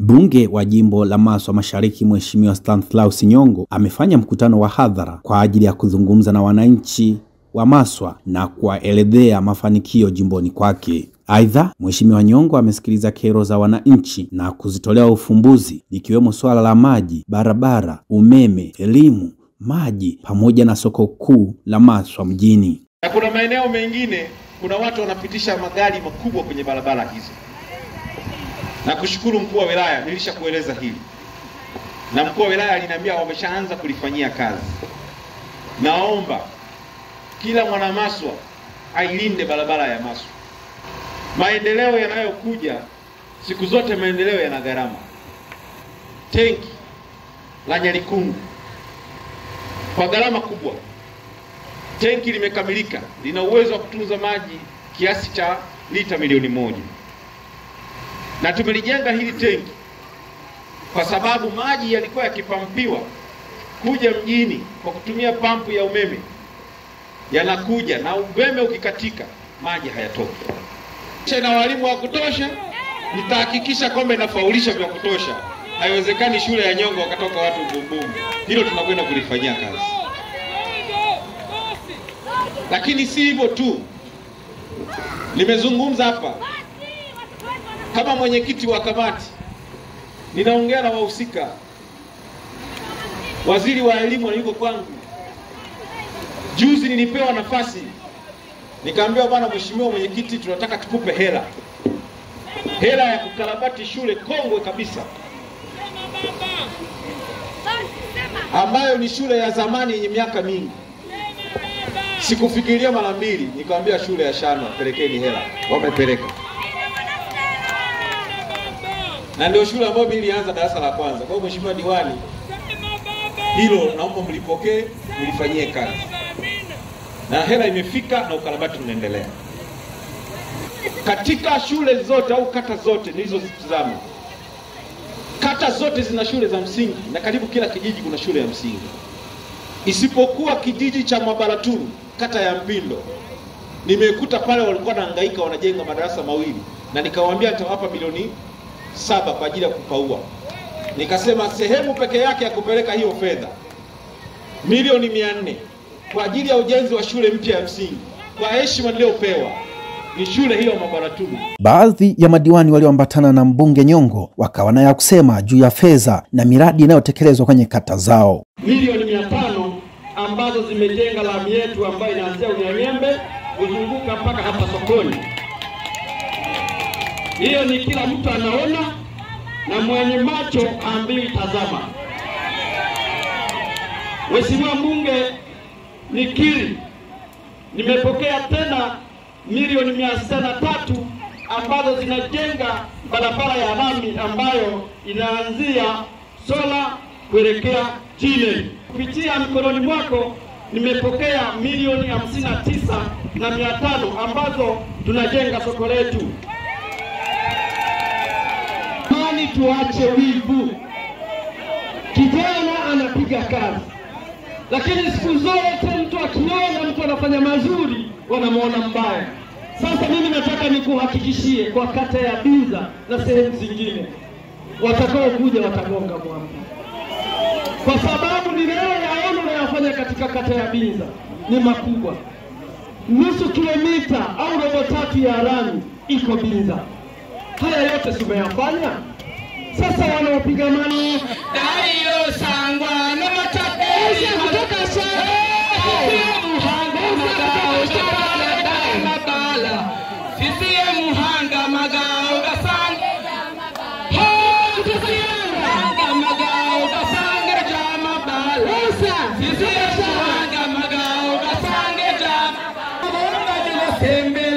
Mbunge wa Jimbo la Maswa Mashariki Mheshimiwa Stanslaus Nyongo amefanya mkutano wa hadhara kwa ajili ya kuzungumza na wananchi wa Maswa na kuelezea mafanikio jimboni kwake. Aidha, Mheshimiwa Nyongo amesikiliza kero za wananchi na kuzitolea ufumbuzi, likiwemo swala la maji, barabara, umeme, elimu, maji pamoja na soko kuu la Maswa mjini. Na kuna maeneo mengine kuna watu wanapitisha magari makubwa kwenye barabara hizo. Na kushukuru mkuu wa wilaya, nilishakueleza hili. Na mkuu wa wilaya aliniambia wameshaanza kulifanyia kazi. Naomba kila mwana Maswa ailinde barabara ya Maswa. Maendeleo yanayokuja siku zote, maendeleo yana gharama. Tenki la Nyalikungu kwa gharama kubwa, tenki limekamilika, lina uwezo wa kutunza maji kiasi cha lita milioni 1. Na tumelijenga hili tenki kwa sababu maji yalikuwa yakipampiwa kuja mjini kwa kutumia pampu ya umeme, yanakuja na umeme ukikatika maji hayatoki. Na walimu wa kutosha, nitahakikisha kwamba inafaulisha vya kutosha. Haiwezekani shule ya Nyongo wakatoka watu bumbumbu. Hilo tunakwenda kulifanyia kazi. Lakini si hivyo tu. Nimezungumza hapa kama mwenyekiti wa kamati, ninaongea na wahusika. Waziri wa elimu yuko kwangu. Juzi nilipewa nafasi, nikaambiwa bwana mheshimiwa mwenyekiti, tunataka tukupe hela. Hela ya kukarabati shule kongwe kabisa, ambayo ni shule ya zamani yenye miaka mingi. Sikufikiria mara mbili, nikamwambia shule ya Shano pelekeni hela. Wamepeleka. Na ndio shule ambayo mimi nilianza darasa la kwanza. Kwa hiyo mheshimiwa diwani, hilo naomba mlipokee, mlifanyie kazi. Na hela imefika na ukarabati unaendelea. Katika shule zote au kata zote nilizozitazama, kata zote zina shule za msingi na karibu kila kijiji kuna shule ya msingi. Isipokuwa kijiji cha Mwabaraturu, kata ya Mpindo. Nimekuta pale walikuwa wanahangaika wanajenga madarasa mawili, na nikawaambia nitawapa milioni 7 kwa ajili ya kupaua. Nikasema sehemu peke yake ya kupeleka hiyo fedha milioni 400 kwa ajili ya ujenzi wa shule mpya ya msingi. Kwa heshima niliyopewa ni shule hiyo Mwabaraturu. Baadhi ya madiwani walioambatana na mbunge Nyongo wakawa na ya kusema juu ya fedha na miradi inayotekelezwa kwenye kata zao. Milioni 500 ambazo zimejenga lami yetu ambayo inaanzia Unyanyembe kuzunguka mpaka hapa sokoni. Hiyo ni kila mtu anaona, na mwenye macho ambii tazama. Mheshimiwa Mbunge, nikiri nimepokea tena milioni 603 ambazo zinajenga barabara ya lami ambayo inaanzia Sola kuelekea Chile. Kupitia mikononi mwako nimepokea milioni 59,500 ambazo tunajenga soko letu. Mani tuache wivu. Kijana anapiga kazi, lakini siku zote mtu akiona mtu anafanya mazuri wanamuona mbaya. Sasa mimi nataka nikuhakikishie kwa kata ya Binza na sehemu zingine, watakao kuja watagonga mwamba, kwa sababu ninayoyaona unayofanya katika kata ya Binza ni makubwa. Nusu kilomita au robo 3 ya lami iko Binza. Haya yote tumeyafanya. Sasa wanaopiga mani Dario sangwa na matapezi kutoka shamba muhanga magao shabala dai mabala sisi muhanga magao gasange ho sisi muhanga magao gasange jama bala sisi muhanga magao gasange jama bala sembe